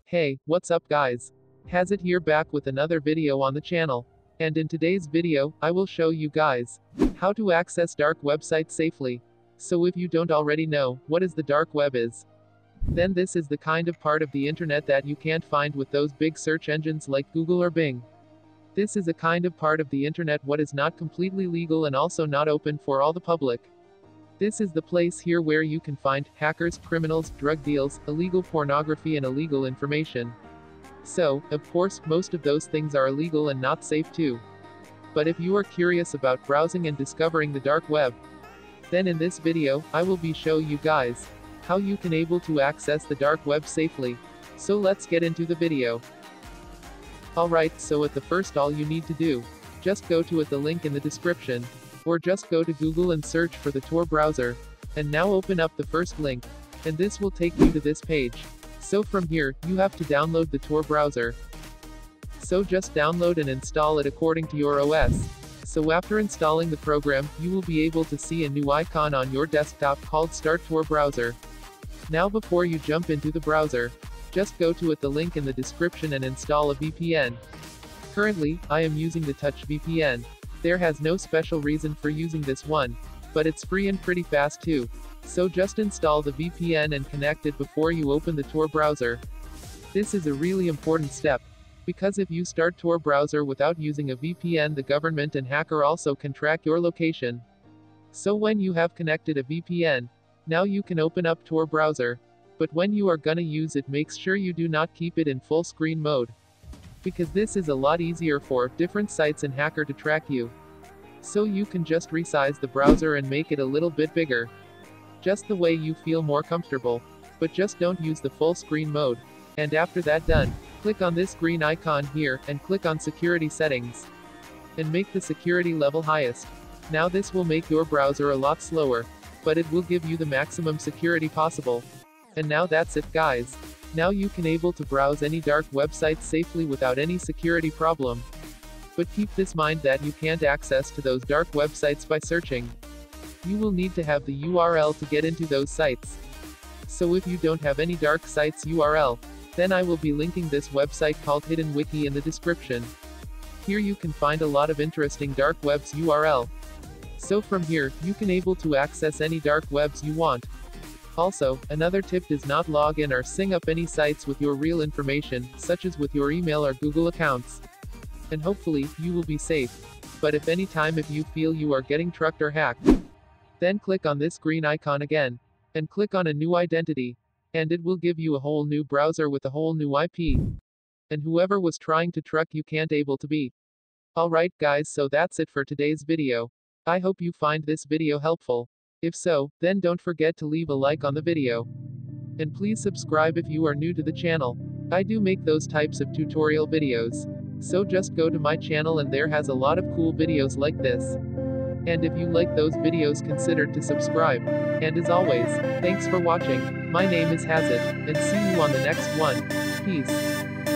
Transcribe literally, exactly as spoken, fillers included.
Hey, what's up guys? Hazet here back with another video on the channel. And in today's video, I will show you guys how to access dark websites safely. So if you don't already know what is the dark web is, then this is the kind of part of the internet that you can't find with those big search engines like Google or Bing. This is a kind of part of the internet what is not completely legal and also not open for all the public. This is the place here where you can find hackers, criminals, drug deals, illegal pornography and illegal information. So, of course, most of those things are illegal and not safe too. But if you are curious about browsing and discovering the dark web, then in this video, I will be show you guys how you can able to access the dark web safely. So let's get into the video. Alright, so at the first all you need to do, just go to at the link in the description, or just go to Google and search for the Tor browser, and now open up the first link, and this will take you to this page. So from here, you have to download the Tor browser. So just download and install it according to your O S. So after installing the program, you will be able to see a new icon on your desktop called Start Tor Browser. Now before you jump into the browser, just go to at the link in the description and install a V P N. Currently, I am using the Touch V P N. There has no special reason for using this one, but it's free and pretty fast too. So just install the V P N and connect it before you open the Tor browser. This is a really important step, because if you start Tor browser without using a V P N, the government and hacker also can track your location. So when you have connected a V P N, now you can open up Tor browser. But when you are gonna use it, make sure you do not keep it in full screen mode, because this is a lot easier for different sites and hacker to track you. So you can just resize the browser and make it a little bit bigger, just the way you feel more comfortable, but just don't use the full screen mode. And after that done, click on this green icon here, and click on security settings, and make the security level highest. Now this will make your browser a lot slower, but it will give you the maximum security possible. And now that's it guys. Now you can able to browse any dark websites safely without any security problem. But keep this mind that you can't access to those dark websites by searching. You will need to have the U R L to get into those sites. So if you don't have any dark sites U R L, then I will be linking this website called Hidden Wiki in the description. Here you can find a lot of interesting dark webs U R L. So from here, you can able to access any dark webs you want. Also, another tip is not log in or sync up any sites with your real information, such as with your email or Google accounts. And hopefully, you will be safe. But if any time if you feel you are getting trucked or hacked, then click on this green icon again, and click on a new identity, and it will give you a whole new browser with a whole new I P. And whoever was trying to truck you can't able to be. Alright guys, so that's it for today's video. I hope you find this video helpful. If so, then don't forget to leave a like on the video. And please subscribe if you are new to the channel. I do make those types of tutorial videos. So just go to my channel and there has a lot of cool videos like this. And if you like those videos, consider to subscribe. And as always, thanks for watching. My name is Hazet, and see you on the next one. Peace.